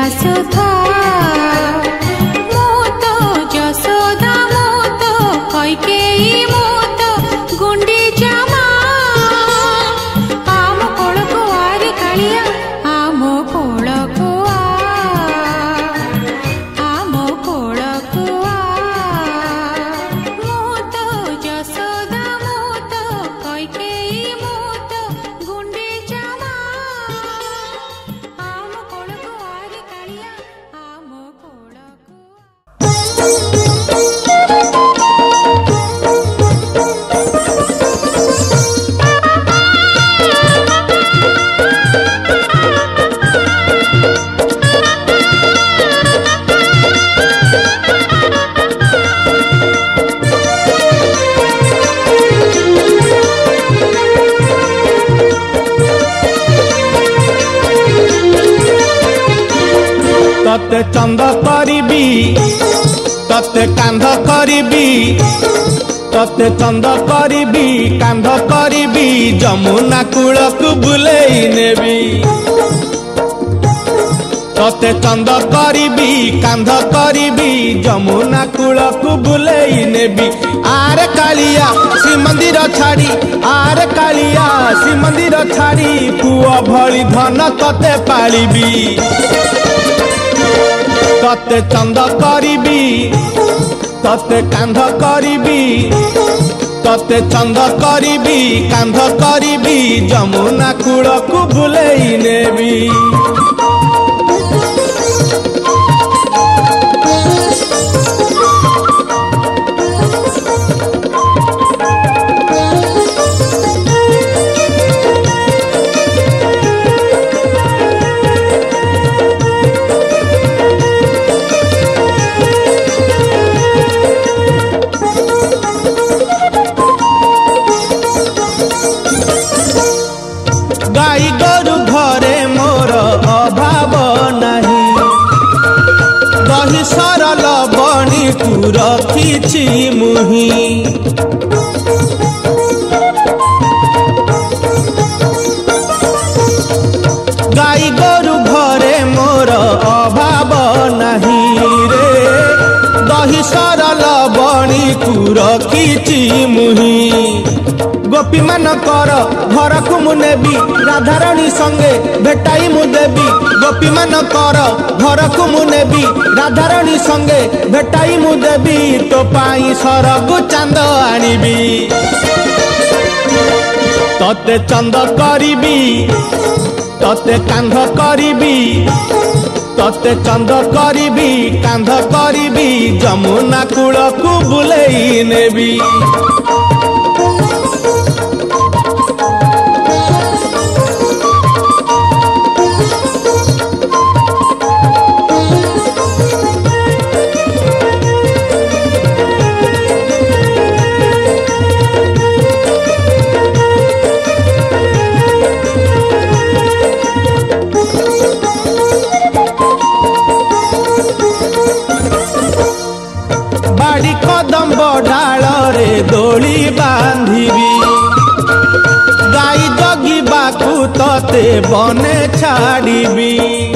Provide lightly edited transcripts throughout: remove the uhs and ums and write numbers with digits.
सुधा मोतो जसोदा मोतो कैकेयी मोतो गुंडीचा आम कोलको आरे कालिया आम कोलको मोतो जसोदा मोतो कैकेयी मोतो गुंडीचा आम कोलको आरे कालिया आम कोलको। तते चंद करिबी तते कांध करिबी तते चंद करिबी कांध करिबी जमुना कूलकु बुलेई नेबी तते चंद करिबी कांध करिबी जमुना कूलकु बुलेई नेबी आरे कालिया श्री मंदिर छाड़ी आरे कालिया श्री मंदिर छाड़ी पुआ भली धन तते पालिबी तते चंद करिबी तते कांध करिबी तते चंद करिबी कांध करिबी जमुना कूलकु बुलेई नेबी। गाई गोरु घरे मोर अभाव नहीं दही सरल बणी तू रखिछि मुही गाई गोरु घरे मोर अभाव नहीं रे दही सरल बणी तू रखिछि मुही गोपी मानकर घर को मुनेबी राधाराणी संगे भेटाई मु देवी गोपी मानकर घर को मुनेबी राधाराणी संगे भेटाई मु देवी तो पाई सरगु चांद आनिबी तते चंद करिबी तते कांध करिबी तते चंद करिबी कांध करिबी जमुना कूलकु बुलेई नेबी। बाड़ी कदम डाल रे दोली बांधिबी गाई जगिबाकू तते बने छाड़िबी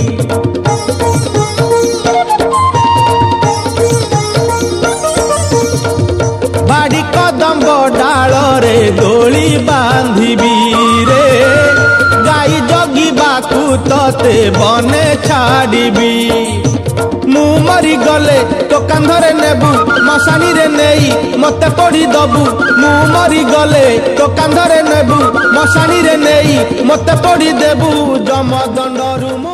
बाड़ी कदम डाल रे दोली बांधिबी रे गाई जगिबाकू तते बने छाड़िबी मु मरी गले तो कांधरे नेबू मशानी रे नेई मते पड़ी दबू मु मरी गले तो कांधरे नेबू मशानी रे नेई मते पड़ी देबू जमदंडरू मु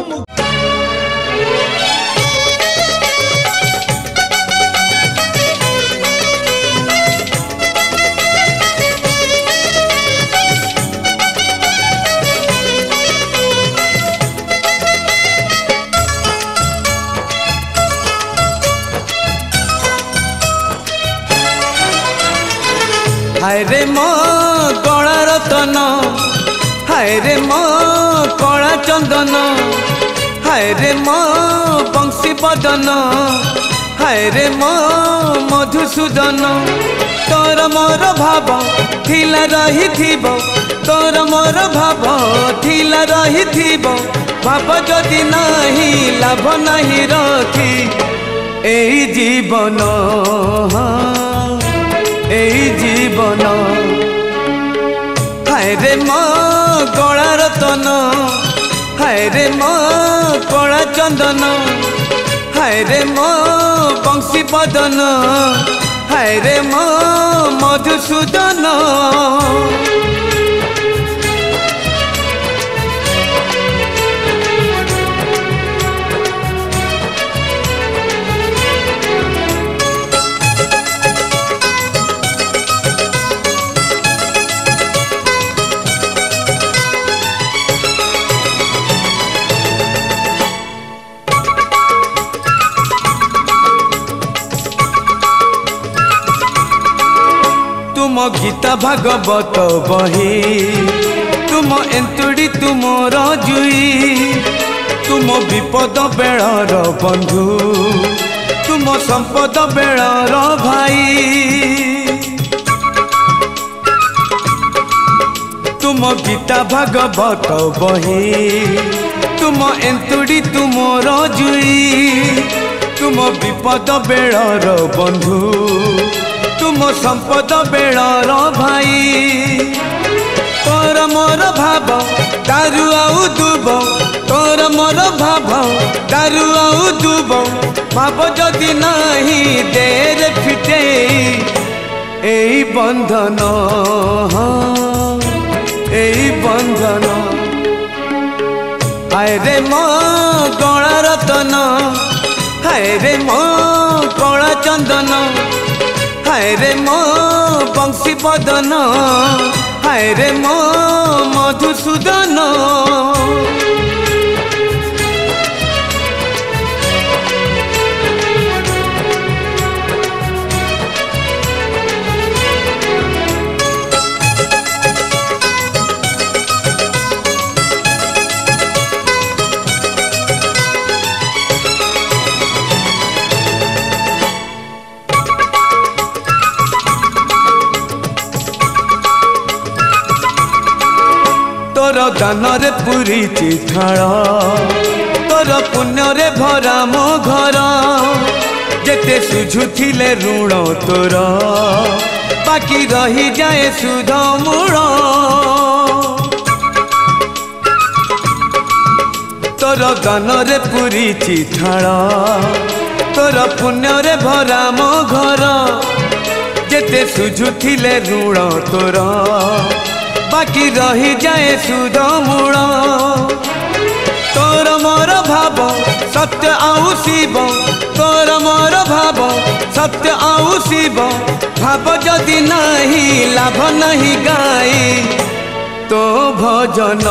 हाय रे मो कला रतन हाय रे मो कला चंदन हाय रे मो बंशी बदन हाय रे मो मधुसूदन तोर मोर भाव थिला रही तोर मोर भाव थिला रही भाव जदि नहीं लाभ नहीं रखी एई जीवन एई जीवन हाय रे मो गला रतन हाय रे मो कला चंदन हाय रे मो बंशी बदन हाय रे मो मधुसूदन तुम गीता भागवत बही तुम एंतुड़ी तुमर जुई तुम विपद बेलर बंधु तुम संपद बेलर भाई तुम गीता भागवत बही तुम एंतुड़ी तुमर जुई तुम विपद बेलर बंधु तुम संपद बेलर भाई तोर मोर भाव दारु आउ दुब तोर मोर भाव दारु आउ दुब भाव जदि नहीं देर फिटे एई बंधन एई बंधन हाय रे मो गला रतन हाय रे मो कला चंदन हाय रे मो बंशी बदन हाय रे मो मधुसूदन तोर दान रे पुरी चिठाड़ तोर पुण्य रे भरा मो घर जेते सुझुथिले ऋण तोर बाकी रही जाए सुध मूल तोर दान रे पुरी चिठाड़ तोर पुण्य रे भरा मो घर जेते सुझुथिले ऋण तोर बाकी रही जाए सुध मूल तोर मोर भाव सत्य आउ शिव तोर मोर भाव सत्य आउ शिव भाव जदि नहीं लाभ नहीं गाई तो भजन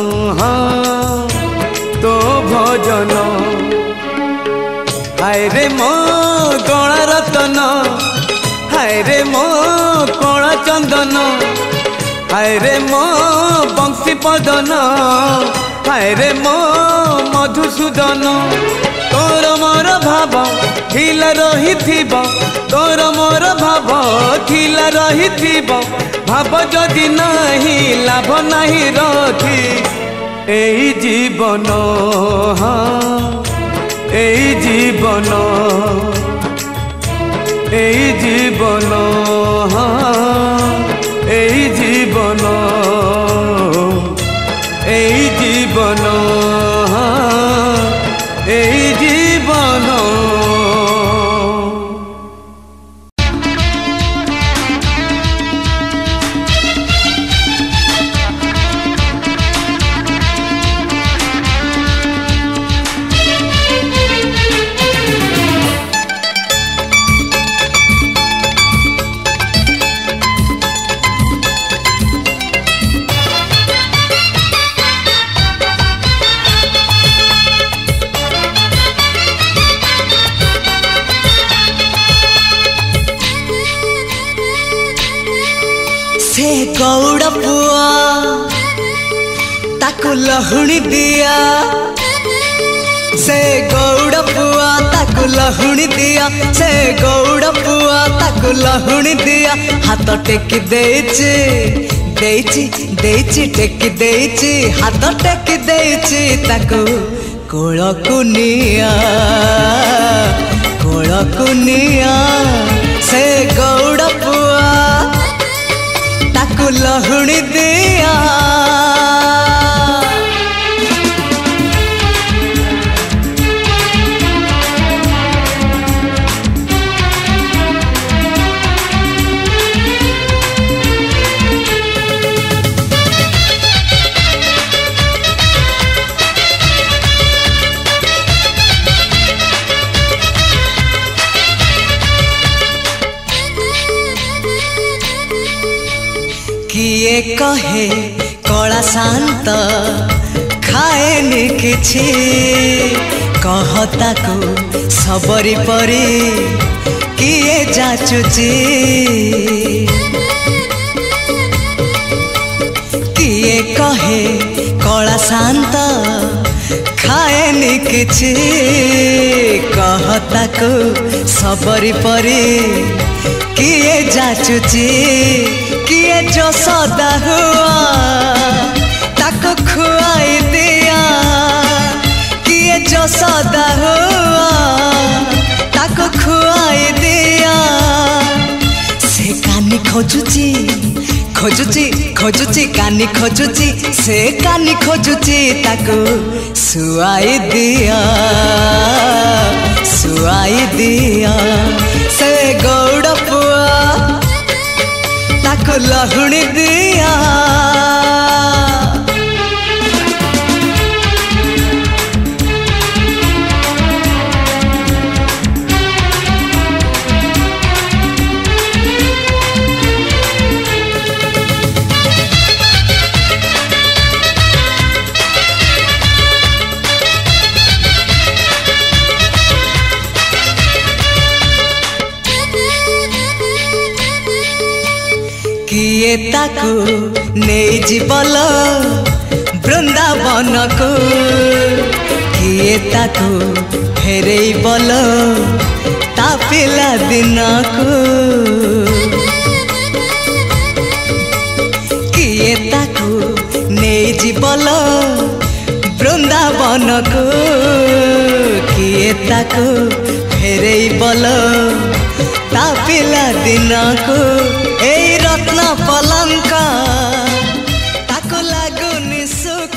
तो भजन हाय रे मो गला रतन हाय रे मो कला चंदन हाय रे मो बंशी बदन हाय रे मो मधुसूदन तोर मोर भाव थिल रही तोर मोर भाव थिल रही भाव जदि नहीं लाभ नहीं रखी एई जीवन एई जीवन एई जीवन एई जीवन एई जीवन एई जीवन से गौड़ पुआ ताकु लहुणी दिया से गौड़ पुआ ताकु लहुणी दिया से गौड़ पुआ ताकु लहुणी दिया हाथ टेकी देचे देइची देइची टेकी देइची हाथ टेकी देइची ताको कोलकु निया से गौड़ पुआ ताको लहुणी दिया किए कहे कला शांत खाएनि किछि कहता को सबरी परी किए जाचुची किए कहे कला शांत खाएनि किछि कहता को सबरी परी किए जाचुची किए जो सदा हुआ ताको खुआई दिया किए जो सदा हुआ ताको खुआई दिया से कानी खोजुची खोजुची खोजुची कानी खोजुची से कानी खोजुची ताको सुआई दिया से गौड़ पुआ ताको लहुणी दिया किए ताको नहीं जीवल वृंदावन को किए ताको फेरे बल ता पिला दिन को किए ताको नहीं जीवल वृंदावन को किए ताको फेरे बल ता पिला दिन को ए रत्न पलंक ताको लागुनी सुख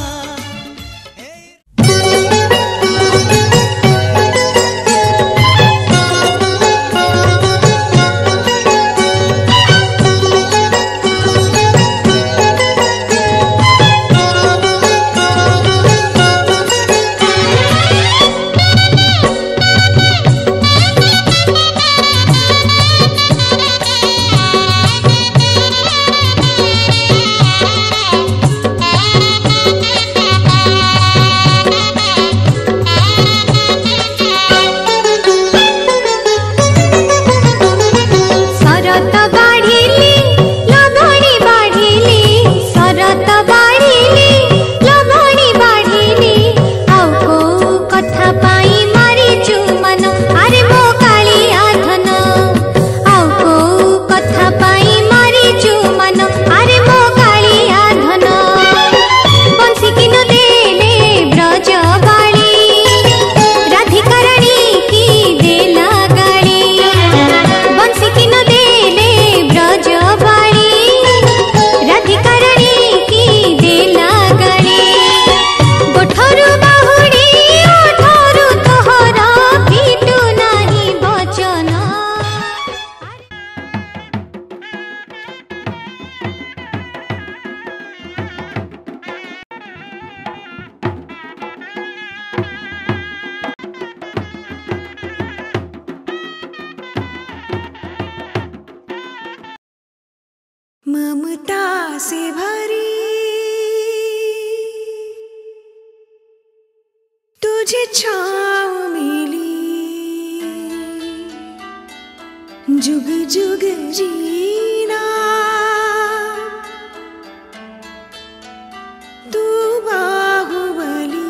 ममता से भरी तुझे छाँव मिली जुग जुग जीना तू बाहुबली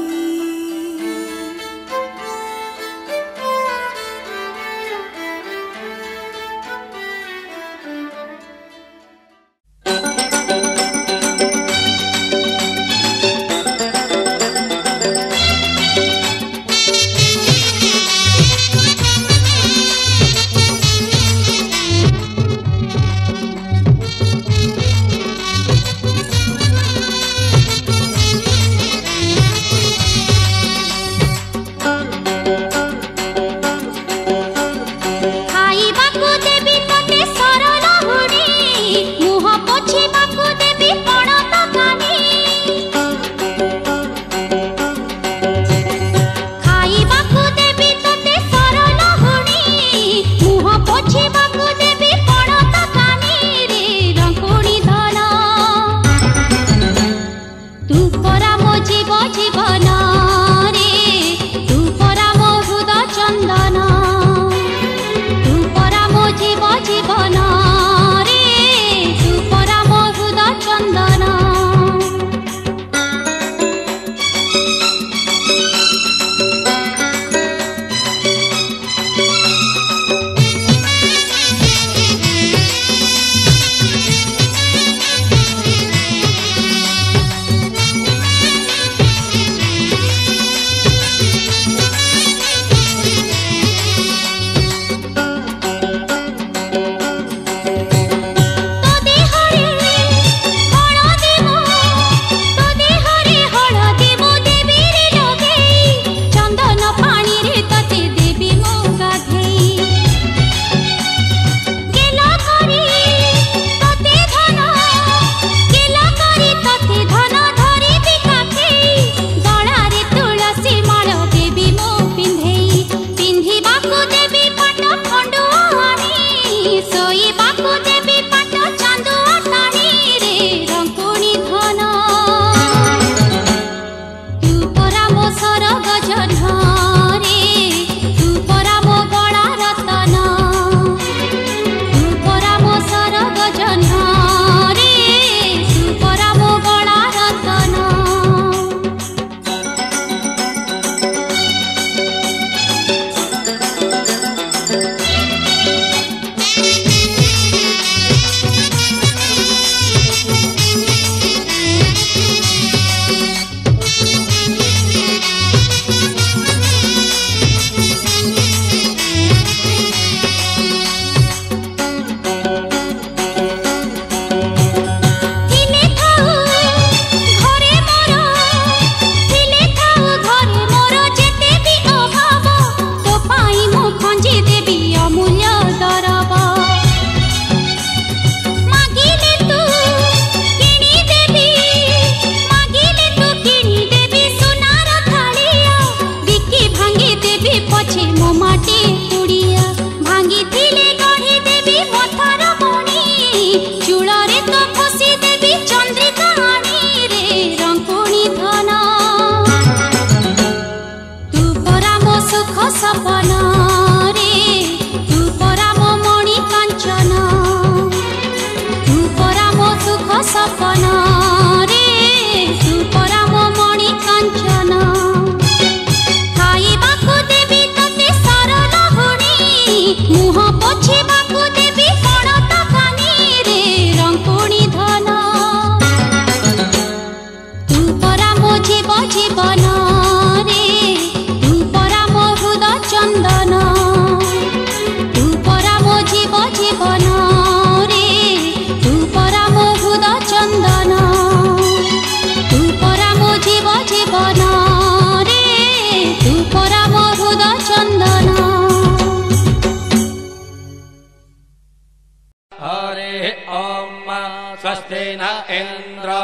स्वस्ति न इन्द्रो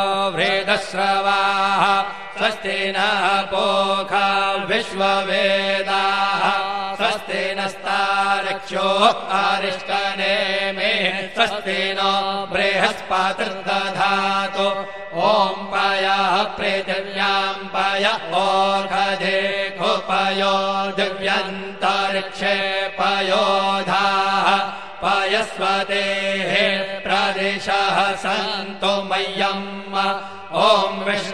वृद्धश्रवाः स्वस्ति न पूषा विश्ववेदाः स्वस्ति नस्तार्क्ष्यो अरिष्टनेमिः स्वस्ति नो बृहस्पतिर्दधातु ॐ पयः पृथिव्यां पय ओषधे खुपयो दिव्यन्तरिक्षे पयोधाः पयस्वतेः प्रदिशः सन्तु मह्यम् ॐ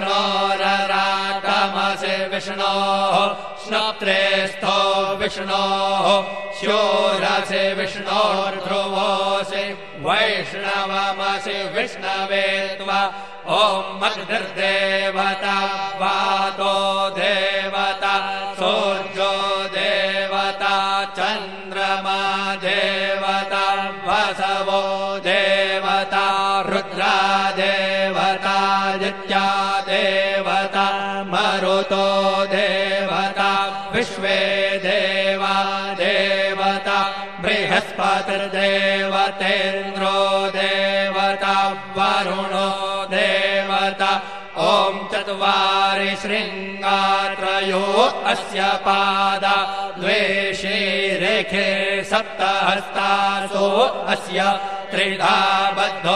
विष्णोरराटमसि विष्णोः श्नोत्रेस्थो विष्णोः शूरसि विष्णोर्ध्रुवोऽसि वैष्णवमसि विष्णवे त्वा ॐ अग्निर्देवता वातो देवता सूर्यो देवता चन्द्रमा देवता वसवो देवता रुद्रा देवता आदित्या देवता मरुतो देवता विश्वे देवा देवता बृहस्पतिर्देवतेन्द्रो देवता वरुणो देवता ॐ चत्वारि शृङ्गात्रयो अस्य पादा द्वे शीरेखे सप्तहस्तासो अस्य त्रिधा बद्धो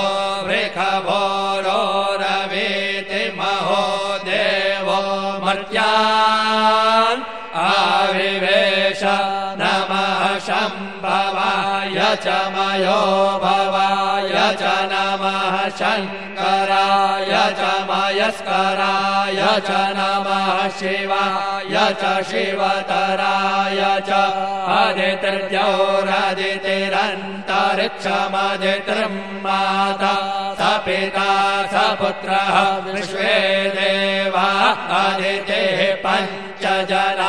वृषभोरोरवीति महो देवो मर्त्यान् आविवेश नमः शम्भवाय च मयो भवाय च नमः शङ्कर महेश्वराय च मयस्कराय च नमः शिवाय च शिवतराय च आदित्यौरादितिरन्तरिक्षमदितिर्माता स पिता स पुत्रः विश्वे देवा आदितेः पञ्च जना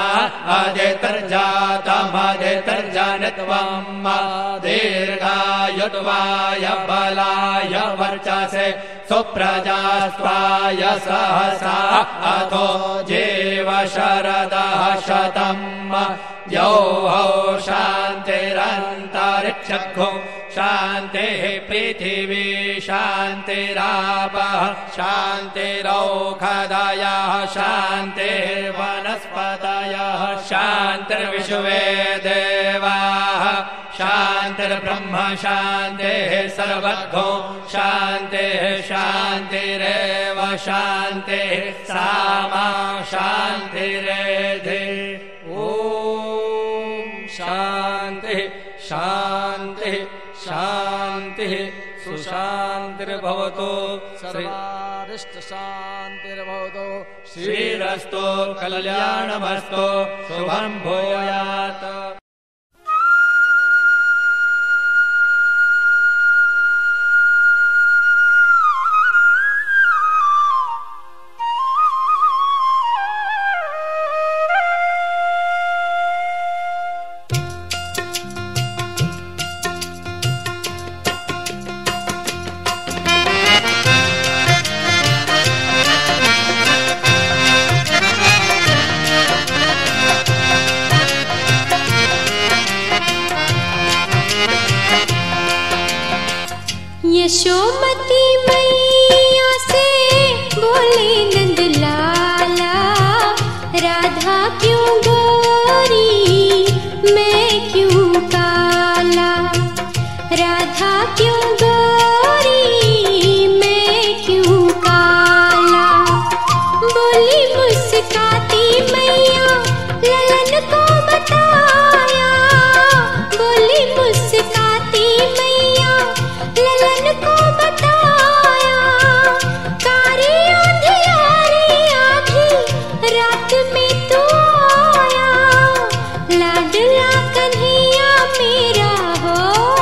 आदितिर्जातमदितिर्जनित्वम् दीर्घायुत्वाय बलाय वर्चसे सुप्रजास्त्वाय सहसा अथो जीव शरदः शतम् यौः शान्तिरन्तरिक्षं शान्तिः पृथिवी शान्तिरापः शान्तिरौषधयः शान्तिर्वनस्पतयः शान्तिर्विश्वे देवाः शान्तिर्ब्रह्म शान्तिः सर्वगो शान्तिः शान्तिरेव शान्तिः सामा शान्तिरेधि ॐ शान्तिः शान्तिः शान्तिः सुशान्तिर्भवतु सर्वारिष्ट शान्तिर्भवतु श्रीरस्तु कल्याणमस्तु शुभं भूयात्। यशोमती मैया से बोले नंद लाला, राधा क्यों गोरी मैं क्यों काला, राधा क्यों गोरी मैं क्यों काला। बोली मुस्काती मैया ललन को बताया, बोली मुस्काती मैया ललन को बताया। कारी अंधियारी आधी रात में तू आया, लाडला कन्हैया मेरा हो,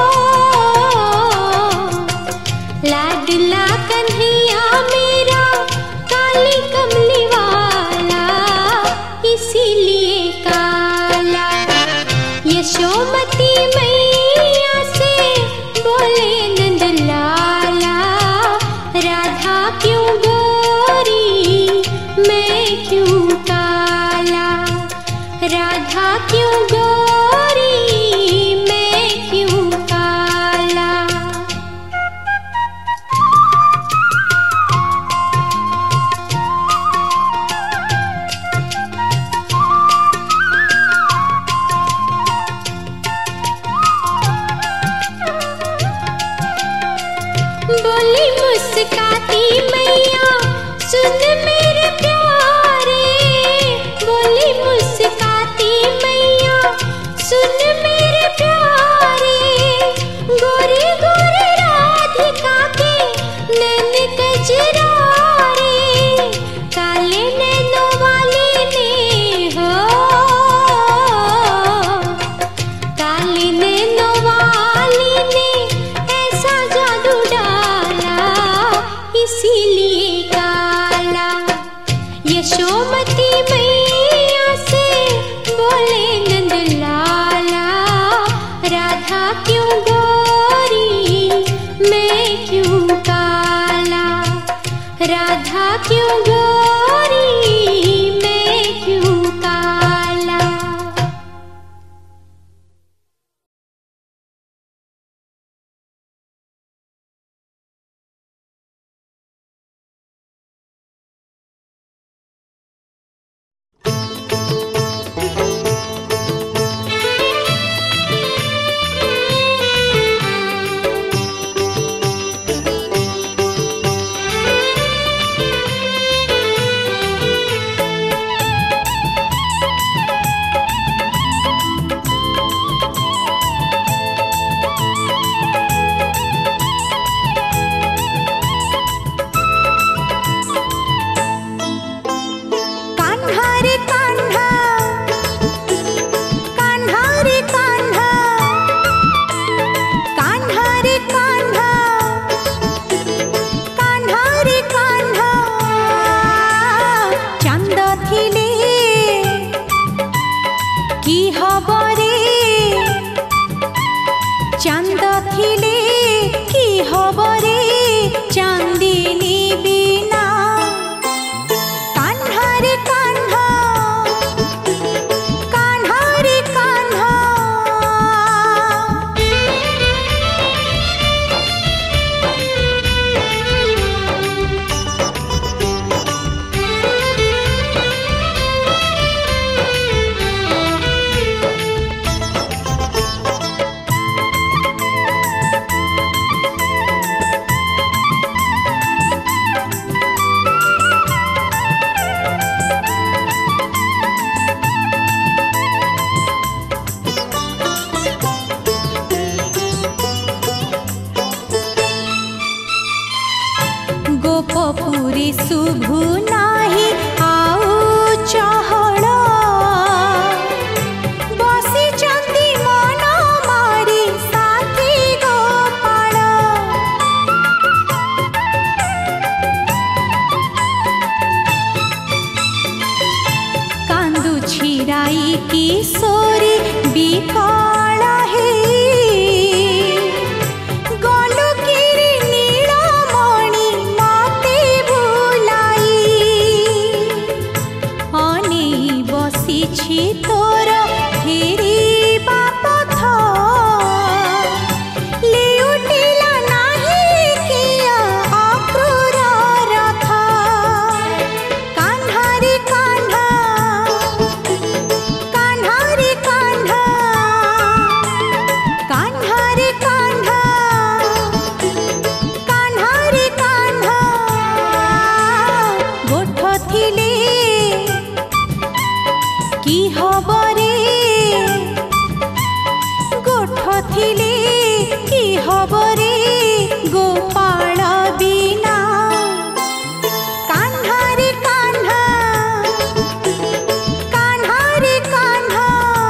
लाडला कन्हैया मेरा काली कमली वाला इसीलिए काला। यशोमती मैया से बोले नंद लाला, राधा क्यों गोरी मैं क्यों काला, राधा क्यों गोरी मैं क्यों काला। बोली मुस्काती मैया सुन मेरे प्यारे, बोली मुस्काती मैया गाई किशोरी बिकल हे गलु किरी नीलमणि मते भुलाई अने बसिछि तोर फेरिबा पथ लेउटिला नाही किया अक्रूर रथ कान्हा रे कान्हा कान्हा रे कान्हा कान्हा रे कान्हा कान्हा रे कान्हा गोठ थिले की हब रे गोठ थिले की हब रे गोपाल बिना कान्हा रे कान्हा कान्हा रे कान्हा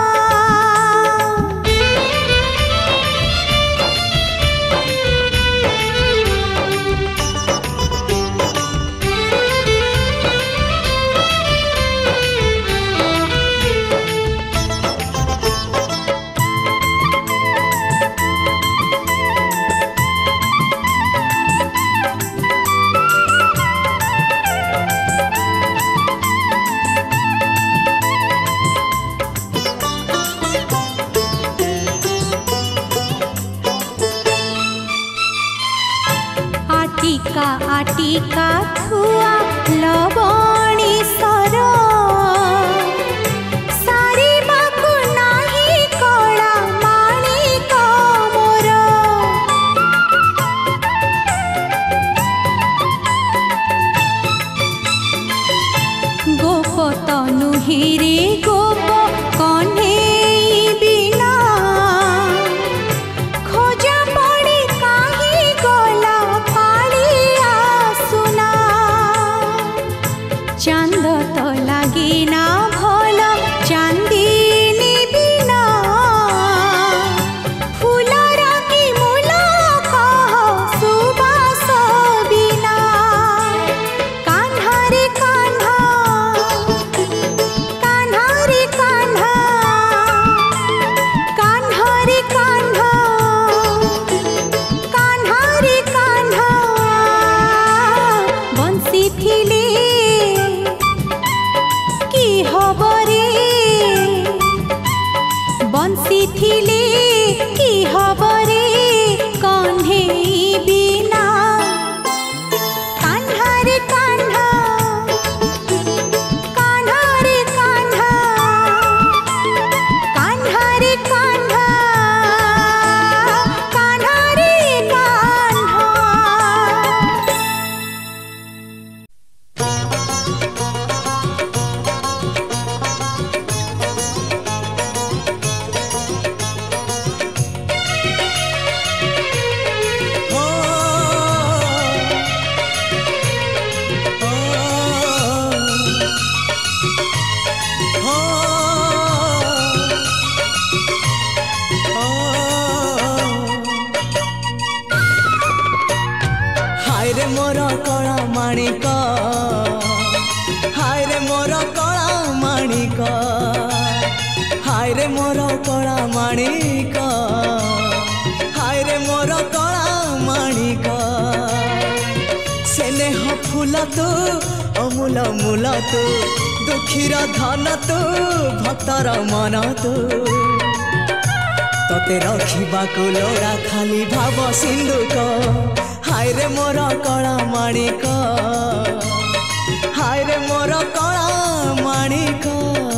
आटिका आटिका थुआ लवणी सर सारी बाकु नाही कला माणिक मोर गोप तनु हिरे गोप कन्हेई बिना खोजा पड़ी काही गला पालिया सुना चांद तो लागे ना भल चांदीनी बिना फूलर की मूल कह सुबास बिना कान्हा रे कान्हा कान्हा रे कान्हा कान्हा रे कान्हा कान्हा रे कान्हा बंसी थिले की हब रे बंसी थिले की हब रे कन्हेई बिना कान्हा रे कान्हा कान्हा रे कान्हा कान्हा रे कान्हा कान्हा रे कान्हा हाय रे मोर कला माणिक हाय रे मोर कला माणिक हाय रे मोर कला माणिक हाय रे मोर कला माणिक स्नेह फूल तू अमूल मूल तू दुखीर धन तू भक्तर मन तू तते रखिबाकु लोड़ा खाली भाव सिंधुक हाय रे मोर कला माणिक हाय रे मोर कला माणिक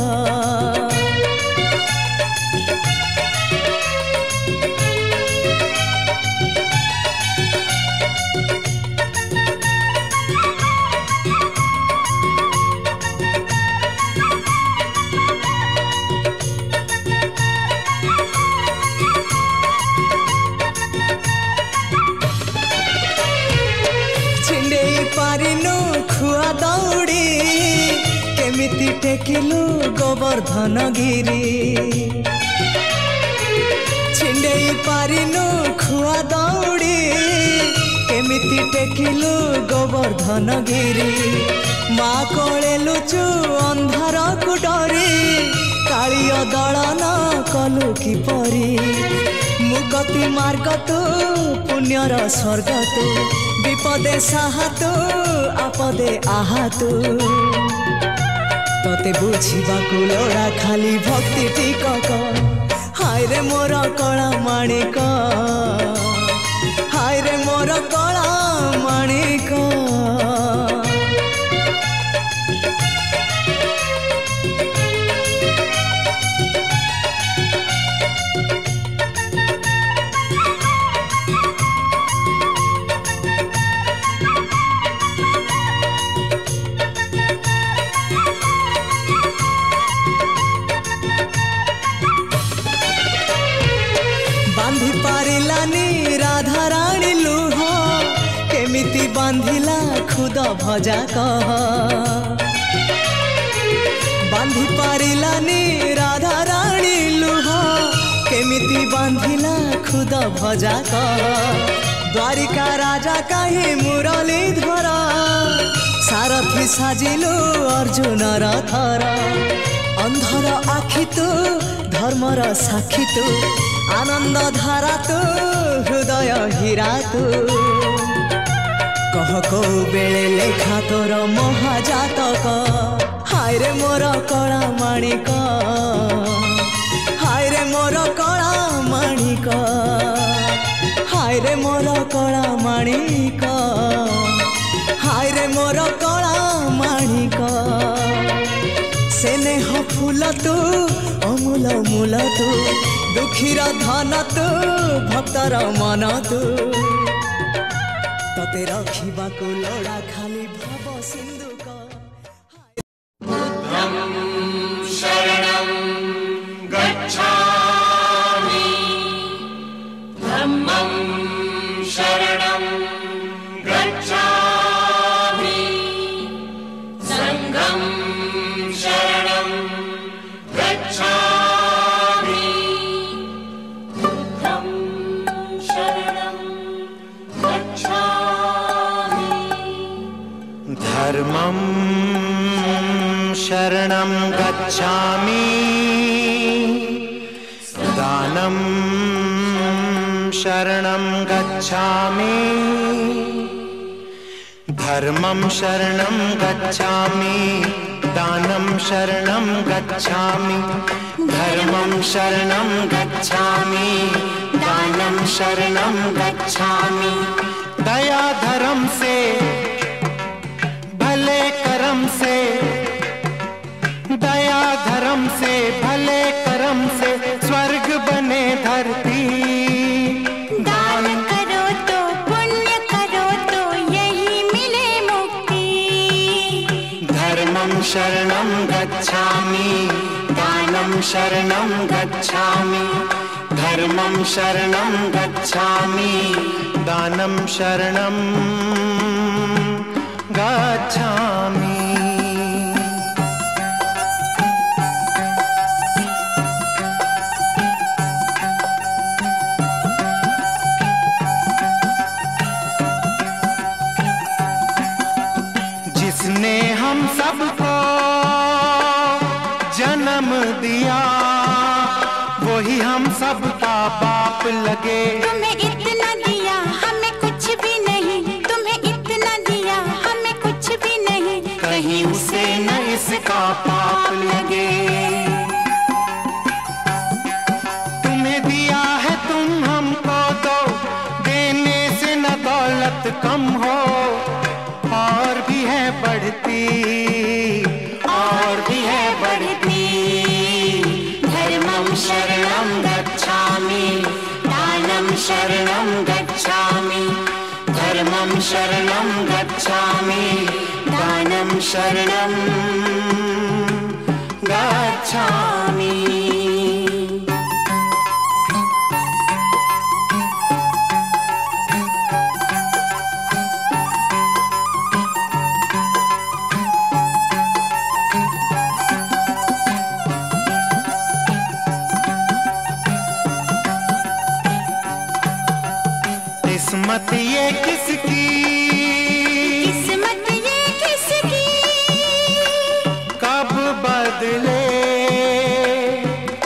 पारिनु खुआ दौड़ी केमिति टेकिलु गोवर्धन गिरी छिंडेई पारिनु खुआ दौड़ी केमिति टेकिलु गोवर्धन गिरी माँ कोले लुचु अंधार को डरी दलन कलु किपरि मुक्ति मार्ग तू पुण्यर स्वर्ग तू विपदे साहा तू आपदे आहा तू तोते बुझिबाकु लोड़ा खाली भक्ति टिकक हाय रे मोर कला माणिक हाय रे मोर कला माणिक बांधी पारिलानी राधा रानी लुह केमिति बांधिला खुद भजा कह बांधी पारिलानी राधा रानी लुह केमिति बांधिला खुद भजा कह द्वारिका राजा कहीं मुरलीधर सारथी साजिलु अर्जुन रथर अंधर आखि तू धर्मर साक्षी तू आनंद धारा तू हृदय हीरा तू कह को बेले लेखा तोर महाजातक हाय रे मोर कला माणिक हाय रे मोर कला माणिक हाय रे मोर कला माणिक हाय रे मोर कला माणिक स्नेह फूल तू अमूल मूल तू दुखीर धन तू भक्तर मन तू तते रखिबाकु लोड़ा खाली भाव सिंधुक बुद्धं शरणं गच्छामि धम्मं शरणं गच्छामि संघं शरणं गच्छामि धर्मं शरणं गच्छामि दानं शरणं गच्छामि धर्मं शरणं गच्छामि दानं शरणं गच्छामि धर्मं शरणं गच्छामि दानं शरणं गच्छामि दया धर्म से भले कर्म से दया धर्म से भले कर्म से स्वर्ग बने धरती दान करो तो पुण्य करो तो यही मिले मुक्ति धर्मं शरणं गच्छामि दानं शरणं गच्छामि धर्मं शरणं गच्छामि दानं शरणं गच्छामि जिसने हम सबको जन्म दिया वही हम सबका बाप लगे तुम्हें इतना दिया हमें कुछ भी नहीं तुम्हें इतना दिया हमें कुछ भी नहीं कहीं उसे न इसका पाप लगे तुम्हें दिया है तुम हमको दो देने से न दौलत कम हो और भी है बढ़ती और भी है बढ़ती धर्मं शरणं गच्छामि दानं शरणं गच्छामि धर्मं शरणं गच्छामि दानं शरणं गच्छामि किस्मत ये किसकी किस्मत ये किसकी कब बदले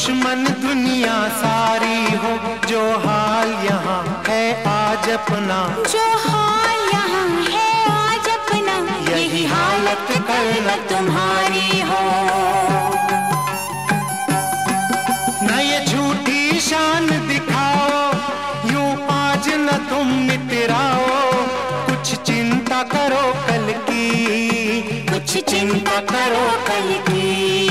दुश्मन दुनिया सारी हो, जो हाल यहाँ है आज अपना, जो हाल यहाँ है आज अपना, यही हालत कल न तुम्हारी हो। न ये झूठी शान दिखाओ, यूं आज न तुम मितराओ, कुछ चिंता करो कल की, कुछ चिंता करो कल की।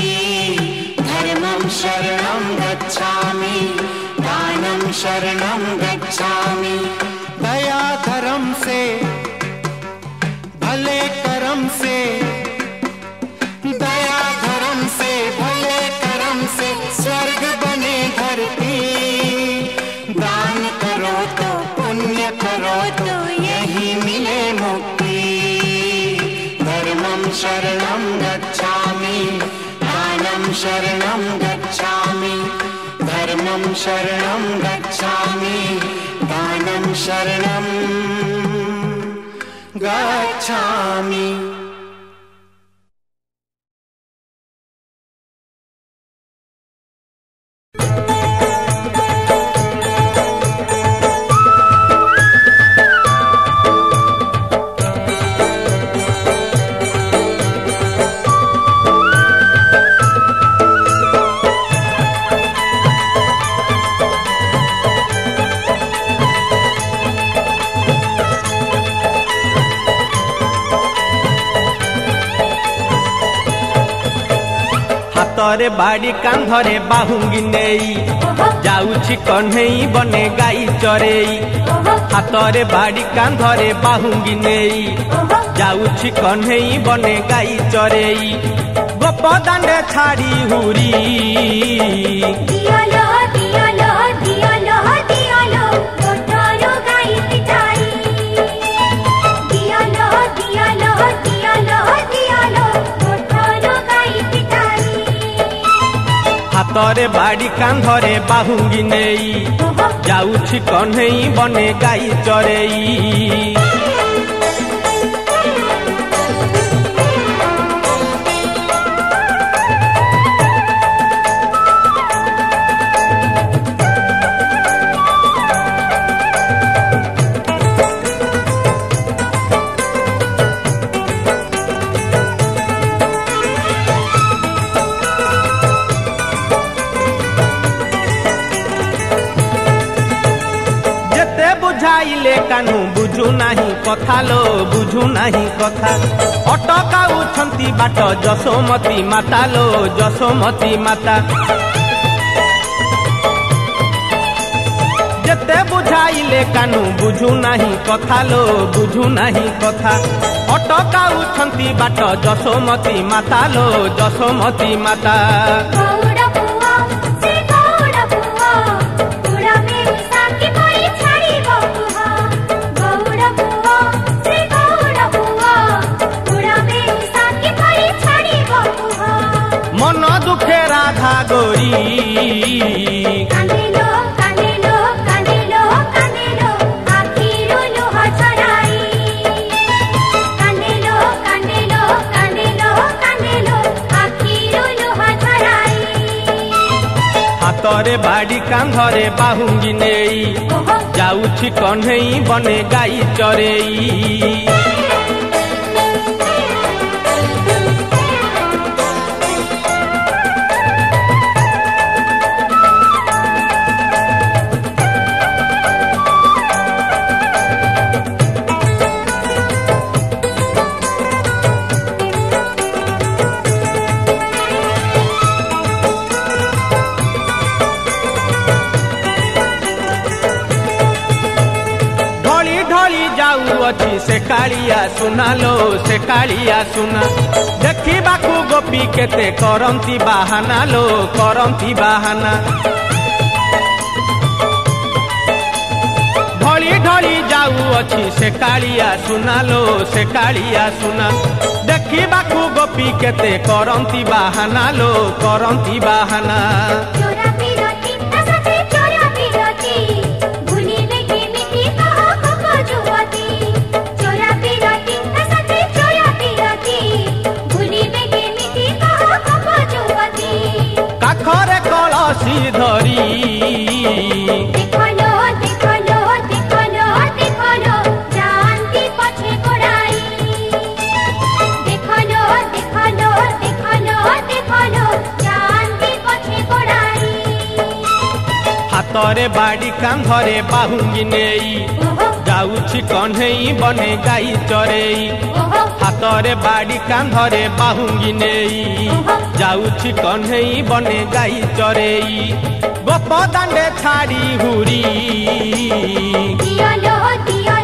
धर्मं शरणं गच्छामि, दानं शरणं गच्छामि। दया धर्म से, भले कर्म से, दया धर्म से, भले कर्म से स्वर्ग बने धरती। दान करो तो पुण्य करो तो यही मिले मुक्ति। धर्मं शरणं गच्छामि, दानं शरणं गच्छामि। धर्मं शरणं गच्छामि, दानं शरणं गच्छामि। ହାତରେ ବାଡ଼ି କାନ୍ଧରେ ବାହୁଙ୍ଗି ନେଇ ଯାଉଛି କହ୍ନେଇ ବନେ ଗାଈ ଚରେଇ। ହାତରେ ବାଡ଼ି କାନ୍ଧରେ ବାହୁଙ୍ଗି ନେଇ ଯାଉଛି କହ୍ନେଇ ବନେ ଗାଈ ଚରେଇ। ଗୋପ ଦାଣ୍ଡେ ଛାଡ଼ି ହୁରି ଦିଆଲୋ ଦିଆଲୋ ଦିଆଲୋ ଦିଆଲୋ ଗୋଠର ଗାଈ ପିଟାଇ। ଦିଆଲୋ ଦିଆଲୋ ଦିଆଲୋ ଦିଆଲୋ ଗୋଠର ଗାଈ ପିଟାଇ। ହାତରେ ବାଡ଼ି କାନ୍ଧରେ ବାହୁଙ୍ଗି ନେଇ ଯାଉଛି କହ୍ନେଇ ବନେ ଗାଈ ଚରେଇ। ବୁଝାଇଲେ କାନୁ ବୁଝୁ ନାହିଁ କଥା ଲୋ ବୁଝୁ ନାହିଁ କଥା। ଅଟକାଉଛନ୍ତି ବାଟ ଯଶୋମତୀ ମାତା ଲୋ ଯଶୋମତୀ ମାତା। ଯେତେ ବୁଝାଇଲେ କାନୁ ବୁଝୁ ନାହିଁ କଥା ଲୋ ବୁଝୁ ନାହିଁ କଥା। ଅଟକାଉଛନ୍ତି ବାଟ ଯଶୋମତୀ ମାତା ଲୋ ଯଶୋମତୀ ମାତା। ମନ ଦୁଃଖେ ରାଧା ଗୋରୀ କାନ୍ଦିଲୋ କାନ୍ଦିଲୋ କାନ୍ଦିଲୋ କାନ୍ଦିଲୋ ଆଖିରୁ ଲୁହ ଝରାଇ। କାନ୍ଦିଲୋ କାନ୍ଦିଲୋ କାନ୍ଦିଲୋ କାନ୍ଦିଲୋ ଆଖିରୁ ଲୁହ ଝରାଇ। ହାତରେ ବାଡ଼ି କାନ୍ଧରେ ବାହୁଙ୍ଗି ନେଇ ଯାଉଛି କହ୍ନେଇ ବନେ ଗାଈ ଚରେଇ। ଅଛି ସେ କାଳିଆ ସୁନା ଲୋ ସେ କାଳିଆ ସୁନା। ଦେଖିବାକୁ ଗୋପୀ କେତେ କରନ୍ତି ବାହାନା ଲୋ କରନ୍ତି ବାହାନା। ଢଳି ଢଳି ଯାଉଅଛି ସେ କାଳିଆ ସୁନା ଲୋ ସେ କାଳିଆ ସୁନା। ଦେଖିବାକୁ ଗୋପୀ କେତେ କରନ୍ତି ବାହାନା ଲୋ କରନ୍ତି ବାହାନା। କାଖରେ କଳସୀ हातरे बाड़ी कांधरे बाहुंगी नेई जाउछि कन्हई बने गाई चरेई हातरे बाड़ी कांधरे बाहुंगी नेई जाउछि कन्हई बने गाई चरेई गोप दांडे छाड़ी हुरी दिया लो दिया